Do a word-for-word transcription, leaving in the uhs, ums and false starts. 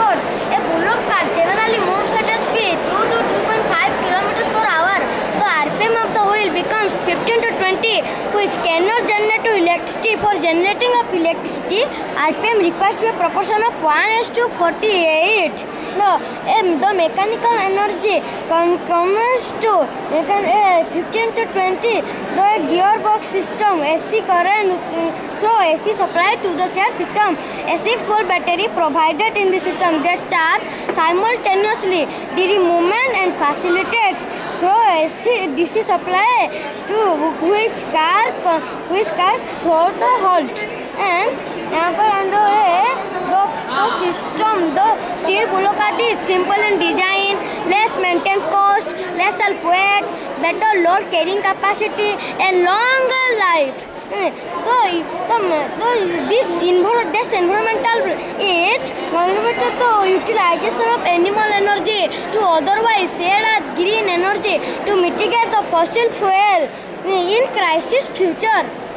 road. A bullock cart generally moves at a speed two to two point five kilometers per hour. The R P M of the wheel becomes fifteen to twenty, which cannot generate electricity. For generating of electricity, R P M requires to a proportion of one is to forty-eight. No, um, the mechanical energy comes to uh, fifteen to twenty. The gearbox system, A C current uh, through A C supply to the said system. A six volt battery provided in the system gets charged simultaneously during movement and facilitates through A C D C supply to which car which car should halt. And यहाँ पर अंदर है the, the system, the steel bullock cart is simple in design, less maintenance cost, less self weight, better load carrying capacity, and longer life. So, the, the, this, envir this environmental is contributed to utilization of animal energy to otherwise share as green energy to mitigate the fossil fuel in crisis future.